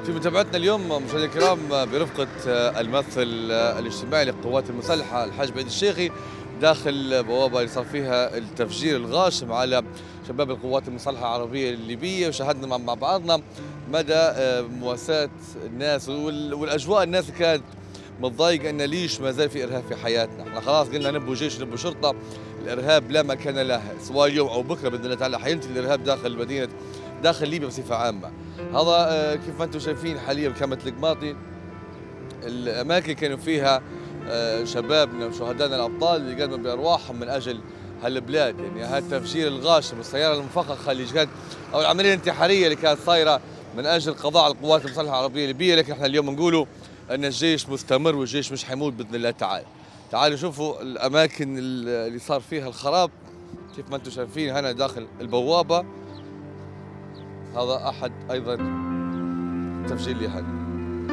في متابعتنا اليوم مشاهدينا الكرام برفقة الممثل الاجتماعي للقوات المسلحة الحاج بعيد الشيخي داخل بوابة اللي صار فيها التفجير الغاشم على شباب القوات المسلحة العربية الليبية، وشاهدنا مع بعضنا مدى مواساة الناس والأجواء. الناس كانت متضايقة أن ليش ما زال في إرهاب في حياتنا. احنا خلاص قلنا نبو جيش نبو شرطة، الإرهاب لا مكان له، سواء اليوم أو بكرة بإذن الله تعالى حينتهي الإرهاب داخل ليبيا بصفة عامة. هذا كيف ما انتم شايفين حاليا بكامة القماطي الاماكن كانوا فيها شبابنا وشهدائنا الابطال اللي قدموا بارواحهم من اجل هالبلاد. يعني هذا التفجير الغاشم والسياره المفخخه اللي كانت او العمليه الانتحاريه اللي كانت صايره من اجل قضاء على القوات المسلحه العربيه الليبيه، لكن احنا اليوم نقولوا ان الجيش مستمر والجيش مش حيموت باذن الله تعالى. تعالوا شوفوا الاماكن اللي صار فيها الخراب كيف ما انتم شايفين هنا داخل البوابه. هذا احد ايضا تفجير لهذا.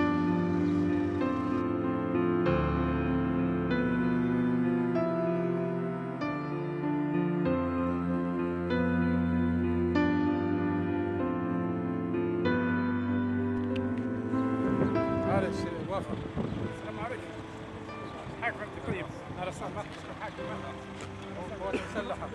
معلش وافق. السلام عليكم. حاكم انت طيب. انا صار حاكم القوات المسلحه.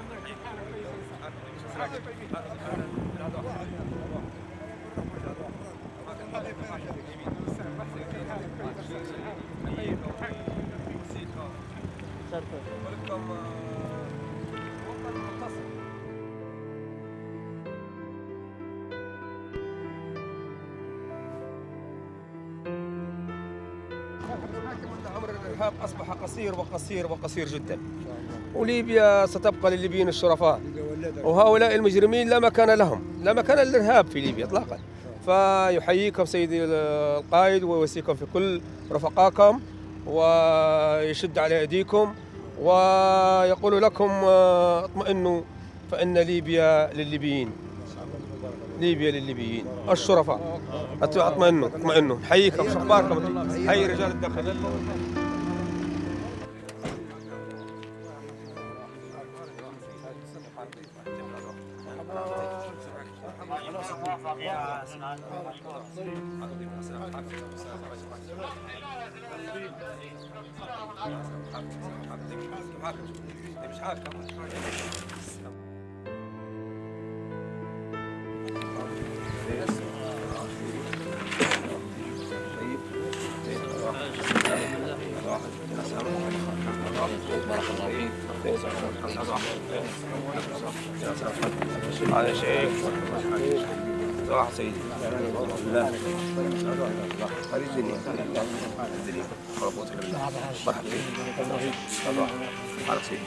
عمر الارهاب اصبح قصير وقصير وقصير جدا، وليبيا ستبقى للليبيين الشرفاء، وهؤلاء المجرمين لا مكان لهم، لا مكان للارهاب في ليبيا اطلاقا. فيحييكم سيدي القائد ويوصيكم في كل رفقاكم ويشد على ايديكم ويقول لكم اطمئنوا فان ليبيا للليبيين، ليبيا للليبيين الشرفاء. اطمئنوا اطمئنوا. نحييكم، شو اخباركم؟ حي رجال الداخليه. هذا شيء صراحة سيدي لا هذه الدنيا مرحبا فيك على سيدي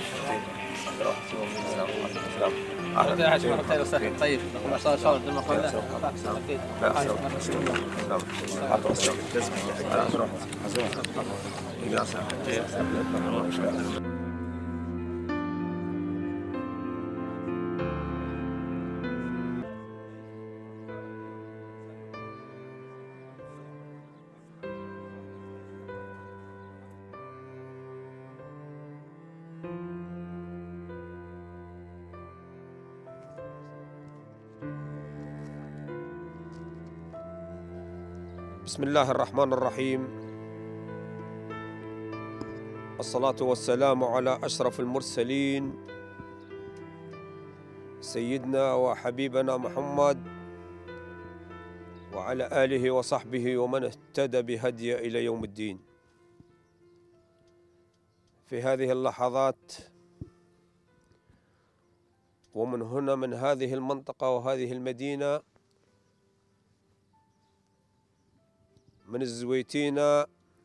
طيب ما شاء الله بسم الله الرحمن الرحيم. الصلاة والسلام على أشرف المرسلين سيدنا وحبيبنا محمد وعلى آله وصحبه ومن اهتدى بهديه إلى يوم الدين. في هذه اللحظات ومن هنا من هذه المنطقة وهذه المدينة من الزويتينة،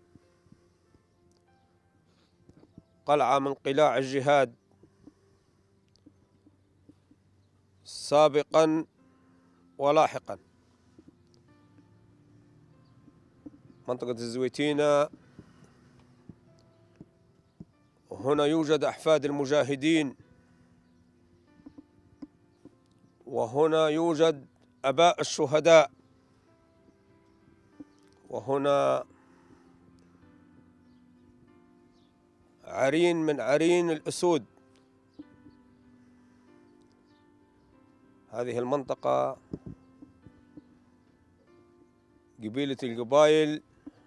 قلعة من قلاع الجهاد سابقا ولاحقا. منطقة الزويتينة هنا يوجد أحفاد المجاهدين، وهنا يوجد أباء الشهداء، وهنا عرين من عرين الأسود. هذه المنطقة قبيلة القبائل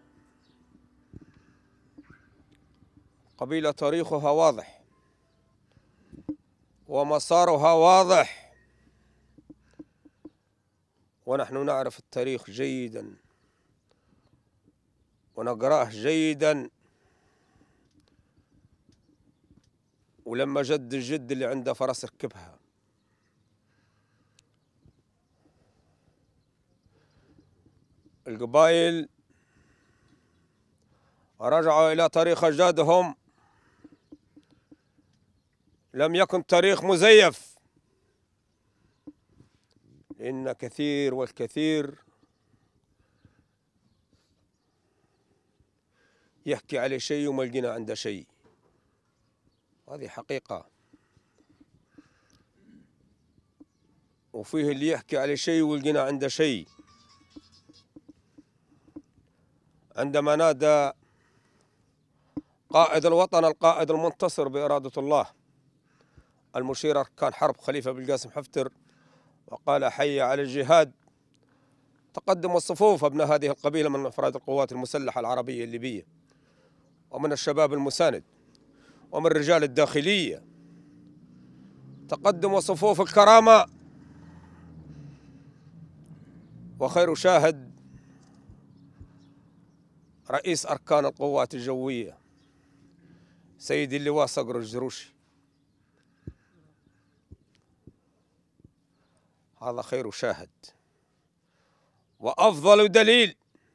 قبيلة تاريخها واضح ومسارها واضح، ونحن نعرف التاريخ جيدا ونقرأه جيدا. ولما جد الجد اللي عنده فرس ركبها. القبائل رجعوا إلى تاريخ أجدادهم، لم يكن تاريخ مزيف، لأن كثير والكثير يحكي عليه شيء وما لقينا عنده شيء. هذه حقيقة. وفيه اللي يحكي عليه شيء ولقينا عنده شيء. عندما نادى قائد الوطن القائد المنتصر بإرادة الله المشير أركان حرب خليفة بالقاسم حفتر وقال حي على الجهاد، تقدم الصفوف أبناء هذه القبيلة من أفراد القوات المسلحة العربية الليبية ومن الشباب المساند ومن رجال الداخلية، تقدم صفوف الكرامة. وخير شاهد رئيس أركان القوات الجوية سيدي اللواء صقر الجروشي. هذا خير شاهد وأفضل دليل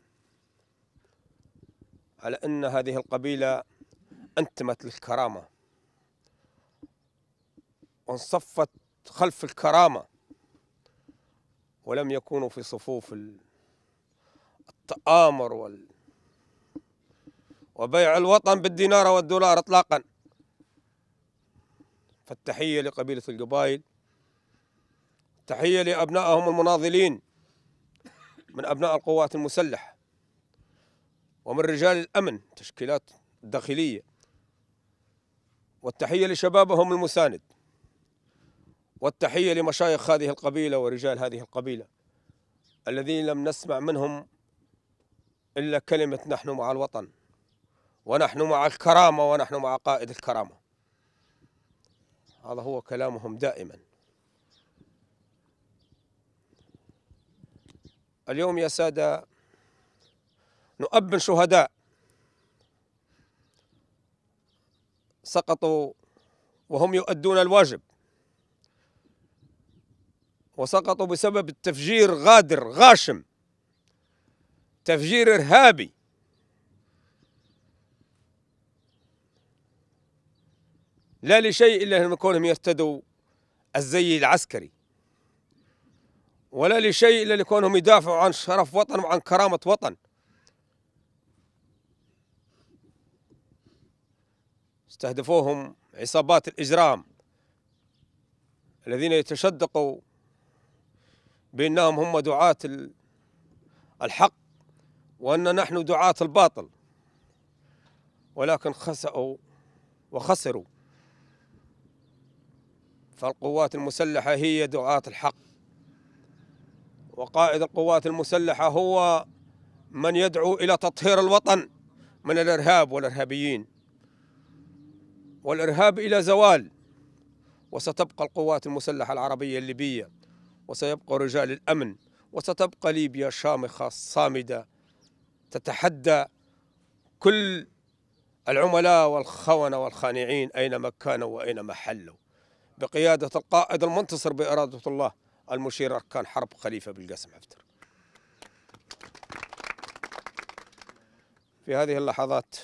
على أن هذه القبيلة انتمت للكرامة وانصفت خلف الكرامة، ولم يكونوا في صفوف التآمر وبيع الوطن بالدينار والدولار اطلاقا. فالتحية لقبيلة القبائل، تحية لأبنائهم المناضلين من أبناء القوات المسلحة ومن رجال الأمن تشكيلات الداخلية، والتحية لشبابهم المساند، والتحية لمشايخ هذه القبيلة ورجال هذه القبيلة الذين لم نسمع منهم إلا كلمة نحن مع الوطن ونحن مع الكرامة ونحن مع قائد الكرامة. هذا هو كلامهم دائما. اليوم يا سادة نؤبن شهداء سقطوا وهم يؤدون الواجب، وسقطوا بسبب التفجير غادر غاشم، تفجير إرهابي لا لشيء إلا أن كونهم يرتدوا الزي العسكري، ولا لشيء إلا لكونهم يدافعوا عن شرف وطن وعن كرامة وطن. استهدفوهم عصابات الإجرام الذين يتشدقوا بأنهم هم دعاة الحق وأن نحن دعاة الباطل، ولكن خسأوا وخسروا. فالقوات المسلحة هي دعاة الحق، وقائد القوات المسلحة هو من يدعو إلى تطهير الوطن من الإرهاب والإرهابيين، والإرهاب إلى زوال. وستبقى القوات المسلحة العربية الليبية، وسيبقى رجال الأمن، وستبقى ليبيا شامخة صامدة تتحدى كل العملاء والخونة والخانعين أينما كانوا وأينما حلوا، بقيادة القائد المنتصر بإرادة الله المشير أركان حرب خليفة بالقاسم حفتر. في هذه اللحظات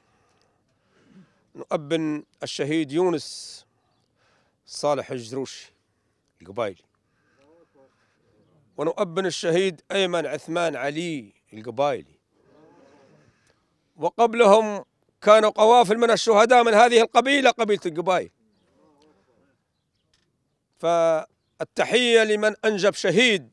نؤبن الشهيد يونس صالح الجروشي القبائلي، ونؤبن الشهيد أيمن عثمان علي القبائلي، وقبلهم كانوا قوافل من الشهداء من هذه القبيلة، قبيلة القبائل. فالتحية لمن أنجب شهيد،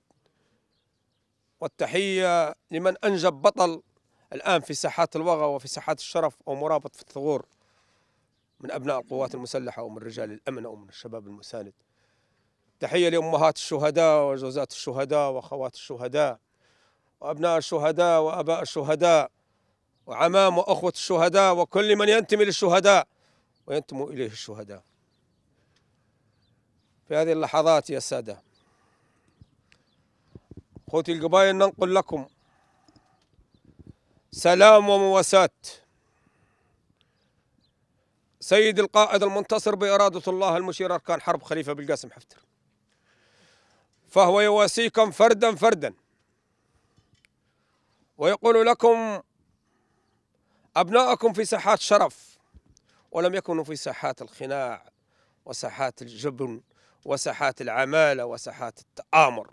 والتحية لمن أنجب بطل الآن في ساحات الوغى وفي ساحات الشرف أو مرابط في الثغور من أبناء القوات المسلحة ومن رجال الأمن ومن الشباب المساند. تحية لأمهات الشهداء وزوجات الشهداء وأخوات الشهداء وأبناء الشهداء وأباء الشهداء وعمام وأخوة الشهداء وكل من ينتمي للشهداء وينتمي إليه الشهداء. في هذه اللحظات يا سادة أخوتي القبائل ننقل لكم سلام ومواساة سيد القائد المنتصر بإرادة الله المشير أركان حرب خليفة بالقاسم حفتر، فهو يواسيكم فردا فردا ويقول لكم أبناءكم في ساحات شرف ولم يكونوا في ساحات الخناع وساحات الجبن وساحات العمالة وساحات التآمر.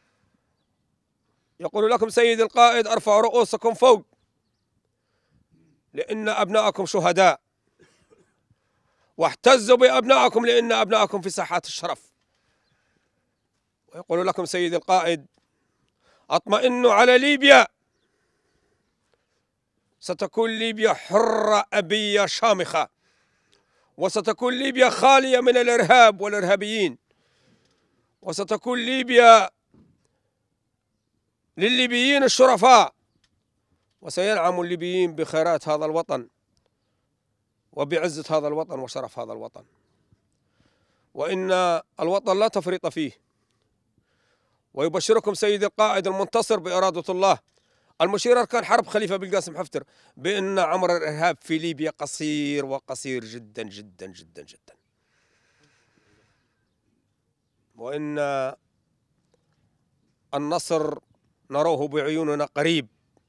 يقول لكم سيد القائد ارفعوا رؤوسكم فوق لأن أبناءكم شهداء، واحتزوا بأبنائكم لأن أبنائكم في ساحات الشرف. ويقول لكم سيد القائد اطمئنوا على ليبيا، ستكون ليبيا حرة أبية شامخة، وستكون ليبيا خالية من الإرهاب والإرهابيين، وستكون ليبيا للليبيين الشرفاء، وسينعم الليبيين بخيرات هذا الوطن وبعزة هذا الوطن وشرف هذا الوطن، وإن الوطن لا تفريط فيه. ويبشركم سيد القائد المنتصر بإرادة الله المشير أركان حرب خليفة بالقاسم حفتر بأن عمر الإرهاب في ليبيا قصير وقصير جدا جدا جدا جدا، وإن النصر نروه بعيوننا قريب.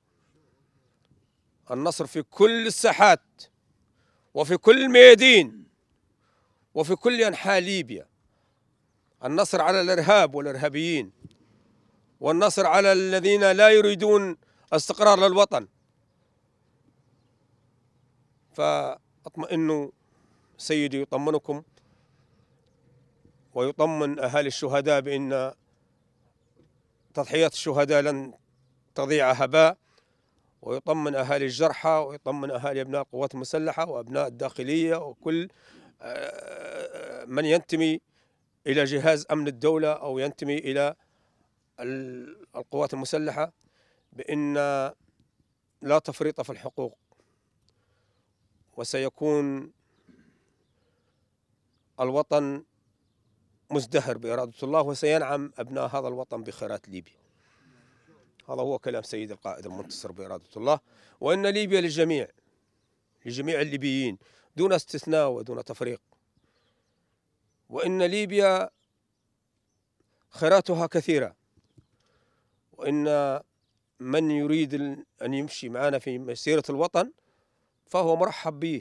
النصر في كل الساحات وفي كل الميادين وفي كل أنحاء ليبيا. النصر على الإرهاب والإرهابيين، والنصر على الذين لا يريدون استقرار للوطن. فاطمئنوا سيدي يطمنكم ويطمن أهالي الشهداء بأن تضحيات الشهداء لن تضيع هباء، ويطمن أهالي الجرحى ويطمن أهالي أبناء القوات المسلحة وأبناء الداخلية وكل من ينتمي إلى جهاز أمن الدولة أو ينتمي إلى القوات المسلحة بأن لا تفريط في الحقوق، وسيكون الوطن مزدهر بإرادة الله، وسينعم أبناء هذا الوطن بخيرات ليبيا. هذا هو كلام سيد القائد المنتصر بإرادة الله، وإن ليبيا للجميع، لجميع الليبيين دون استثناء ودون تفريق، وإن ليبيا خيراتها كثيرة، وإن من يريد أن يمشي معنا في مسيرة الوطن فهو مرحب به،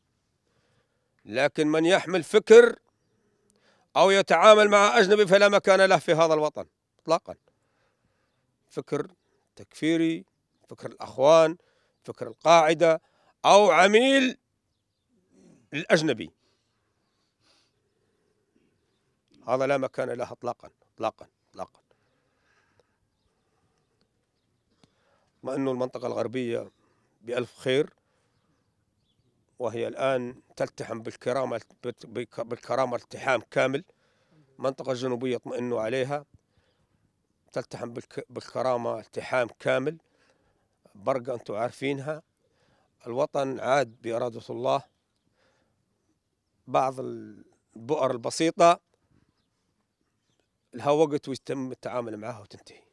لكن من يحمل فكر أو يتعامل مع أجنبي فلا مكان له في هذا الوطن إطلاقا. فكر تكفيري، فكر الأخوان، فكر القاعدة، أو عميل للأجنبي، هذا لا مكان له إطلاقا إطلاقا إطلاقا. ما أنه المنطقة الغربية بألف خير، وهي الآن تلتحم بالكرامة التحام كامل. المنطقة الجنوبية اطمئنوا عليها، تلتحم بالكرامة التحام كامل. برقة أنتم عارفينها. الوطن عاد بإرادة الله. بعض البؤر البسيطة لها وقت ويتم التعامل معها وتنتهي،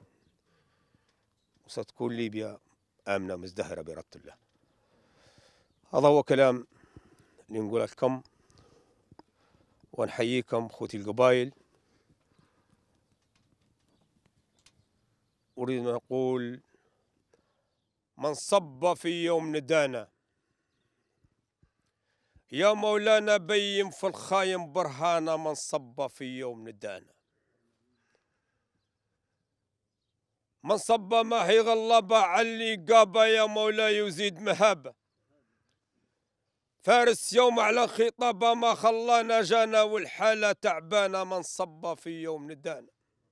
وستكون ليبيا آمنة مزدهرة بإرادة الله. هذا هو كلام اللي نقوله لكم، ونحييكم أخوتي القبائل. أريد أن أقول من صب في يوم ندانا يا مولانا بين في الخايم برهانا، من صب في يوم ندانا، من صب ما هي غلبة علي قابة يا مولاي يزيد مهابة، فارس يوم على خطابة ما خلانا جانا والحالة تعبانة، من صب في يوم ندانا،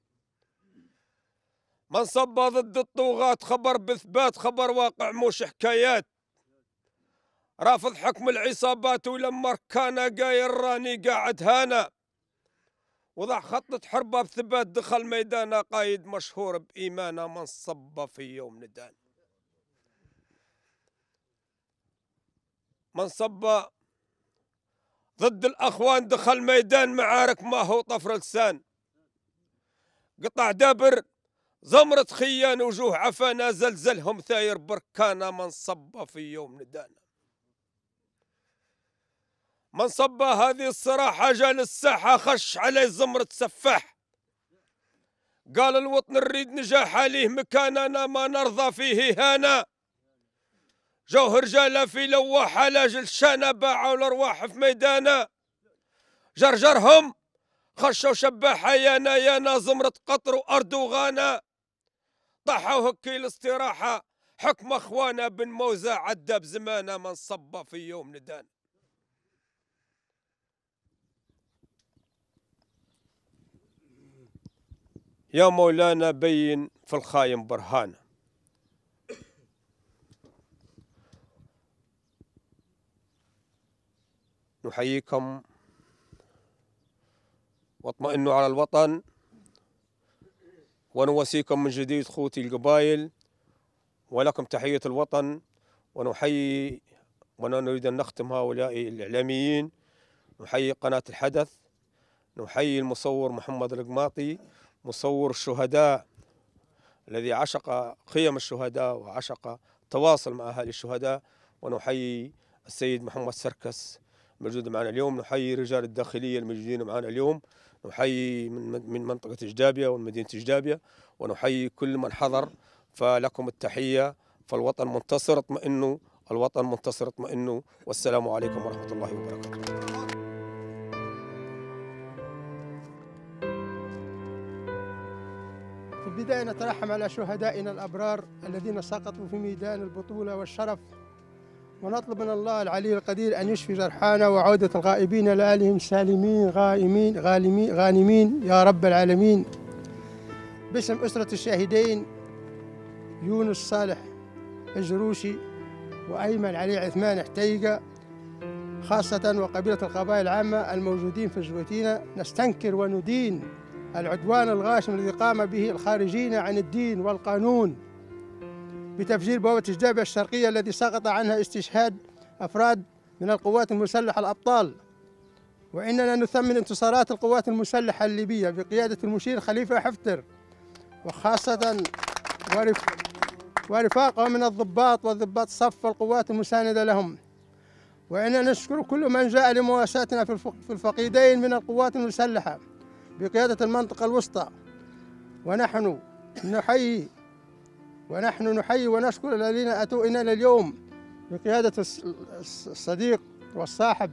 من صب ضد الطغاة خبر بثبات، خبر واقع موش حكايات، رافض حكم العصابات ولما ركانا قايل راني قاعد هانا، وضع خطة حربة بثبات دخل ميدانه قايد مشهور بإيمانه من صب في يوم ندان. من صب ضد الأخوان دخل ميدان معارك ما هو طفر لسان. قطع دابر زمرة خيان وجوه عفانا زلزلهم ثاير بركانا من صب في يوم ندان. من صب هذه الصراحة جال الساحة خش عليه زمرة سفاح. قال الوطن نريد نجاح عليه مكاننا ما نرضى فيه هانا. جوه رجالة في لواحة لاجل شانا باعوا الأرواح في ميدانا. جرجرهم خشوا شباحة يانا يانا زمرة قطر وأرض وغانا. طاحوا هكي الاستراحة حكم أخوانا بن موزة عدى بزمانه من صب في يوم ندان. يا مولانا بين في الخايم برهان. نحييكم واطمئنوا على الوطن ونواسيكم من جديد خوتي القبائل ولكم تحية الوطن. ونحيي ونريد أن نختم هؤلاء الإعلاميين. نحيي قناة الحدث، نحيي المصور محمد القماطي مصور الشهداء الذي عشق قيم الشهداء وعشق التواصل مع أهالي الشهداء. ونحيي السيد محمد سركس الموجود معنا اليوم. نحيي رجال الداخلية الموجودين معنا اليوم. نحيي من منطقة جدابية ومدينة جدابية. ونحيي كل من حضر. فلكم التحية. فالوطن منتصر اطمئنوا، الوطن منتصر اطمئنوا. والسلام عليكم ورحمة الله وبركاته. في البداية نترحم على شهدائنا الأبرار الذين سقطوا في ميدان البطولة والشرف، ونطلب من الله العلي القدير أن يشفي جرحانا وعودة الغائبين لآلهم سالمين غائمين غانمين يا رب العالمين. باسم أسرة الشاهدين يونس صالح الجروشي وأيمن علي عثمان حتيقة خاصة وقبيلة القبائل العامة الموجودين في جويتينا، نستنكر وندين العدوان الغاشم الذي قام به الخارجين عن الدين والقانون بتفجير بوابة جدابية الشرقية الذي سقط عنها استشهاد أفراد من القوات المسلحة الأبطال. وإننا نثمن انتصارات القوات المسلحة الليبية بقيادة المشير خليفة حفتر وخاصة ورفاقه من الضباط وضباط صف القوات المساندة لهم. وإننا نشكر كل من جاء لمواساتنا في الفقيدين من القوات المسلحة بقيادة المنطقة الوسطى. ونحن نحيي ونشكر الذين أتوا إلينا اليوم بقيادة الصديق والصاحب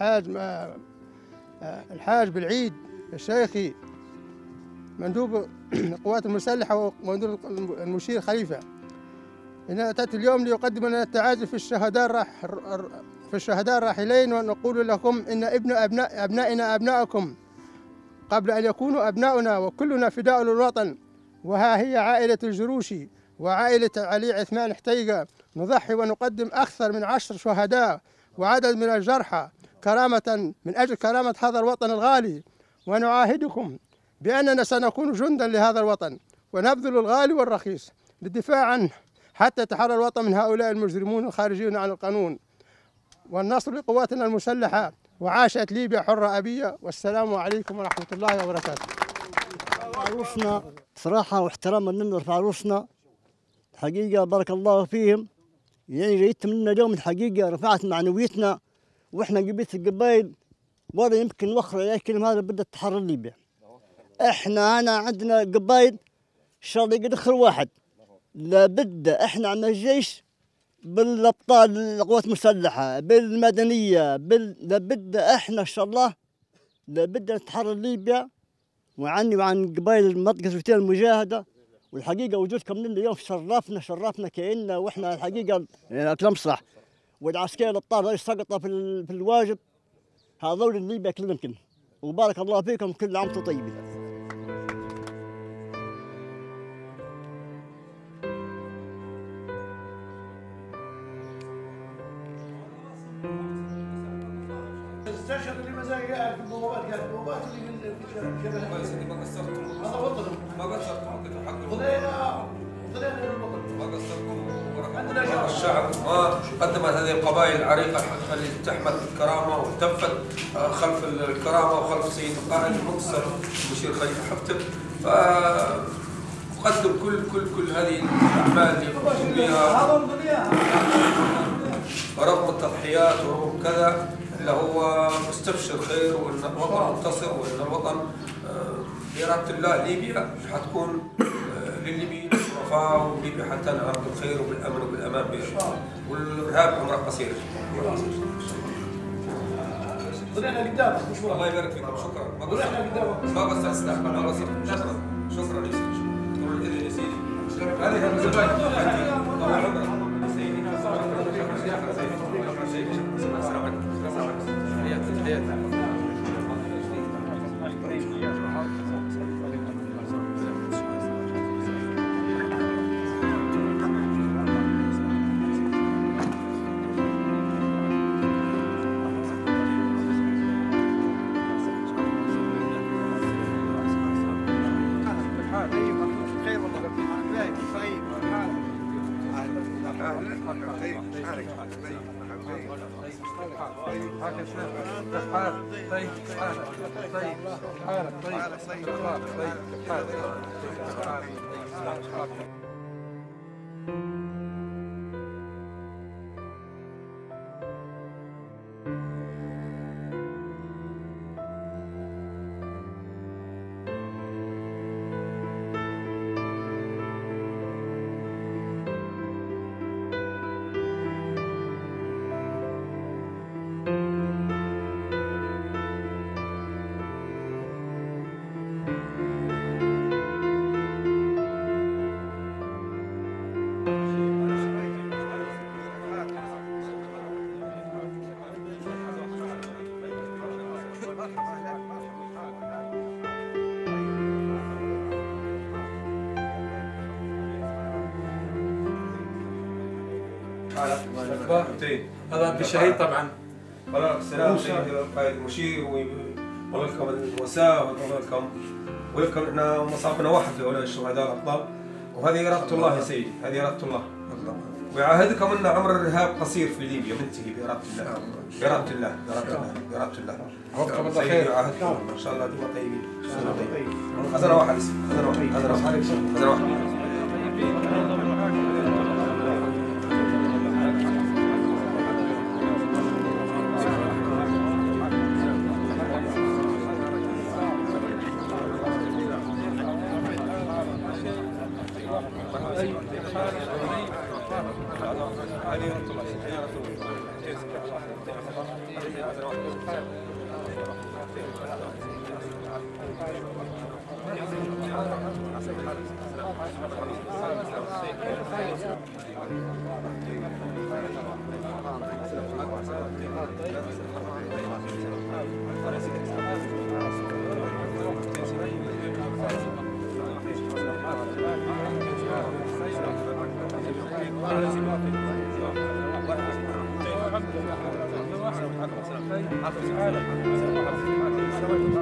الحاج بالعيد الشيخي مندوب القوات المسلحة ومندوب المشير خليفة. إننا أتت اليوم ليقدم لنا التعازي في الشهداء الراحلين، ونقول لكم إن أبنائنا أبناءكم قبل أن يكونوا أبناؤنا، وكلنا فداء للوطن. وها هي عائلة الجروشي وعائلة علي عثمان حتيقة نضحي ونقدم أكثر من 10 شهداء وعدد من الجرحى كرامة من أجل كرامة هذا الوطن الغالي. ونعاهدكم بأننا سنكون جندا لهذا الوطن ونبذل الغالي والرخيص للدفاع عنه حتى يتحرر الوطن من هؤلاء المجرمون الخارجين عن القانون. والنصر لقواتنا المسلحة، وعاشت ليبيا حرة أبية. والسلام عليكم ورحمة الله وبركاته. عروسنا صراحة واحتراما لنا رفع عروسنا الحقيقة بارك الله فيهم، يعني جيت منا اليوم الحقيقة رفعت معنويتنا. واحنا قبيلة القبائل ولا يمكن نوخر على الكلمة هذا بدأ تحرر ليبيا. احنا هنا عندنا قبائل ان شاء الله يدخل واحد، لابد احنا عندنا الجيش بالابطال القوات المسلحة بالمدنية لابد احنا ان شاء الله لابد نتحرر ليبيا. وعني وعن قبائل المنطقة الجويتية المجاهدة. والحقيقة وجودكم لنا اليوم شرفنا كأننا واحنا الحقيقة كلام صح. والعسكري الابطال اللي سقطوا في الواجب هذول ليبيا كلهم يمكن. وبارك الله فيكم، كل عام وانتم طيبين. المستشار اللي مزاج قاعد في البوابات قاعد في البوابات اللي في الشارع كويس اني ما قصرتم هذا وطن ما قصرتم حق ظلينا للوطن ما قصرتم عندنا شعب. الشعب ما قدمت هذه القبائل العريقه اللي تحمل الكرامه والتفت خلف الكرامه وخلف سيد القائد المنتصر المشير خليفه حفتر قدم كل هذه الاعمال اللي يقوم بها رغم التضحيات ورغم كذا اللي هو مستبشر خير وان الوطن منتصر وان الوطن بإرادة الله ليبيا حتكون للليبيين شرفاء وليبيا حتنعم بالخير وبالامن وبالامان والارهاب عمره قصير. طلعنا قدامك الله يبارك فيكم شكرا. طلعنا قدامك ما قصرت استحمل ما قصرت شكرا يا سيدي. يا سيدي هذه الزبائن طول عمرك سيدي. السلام عليكم. حياتي هذا بالشهيد طبعا. السلام سيدي القائد المشير ولكم الوساء ولكم احنا مصابنا واحد لهؤلاء الشهداء الابطال وهذه اراده الله يا سيدي هذه اراده الله ويعاهدكم ان عمر الارهاب قصير في ليبيا منتهي باراده الله باراده الله باراده الله باراده الله. وفقكم الله سيدي خير. يعاهدكم ان شاء الله ديما طيبين خزنه واحد خزنه واحد خزنه واحد. السلام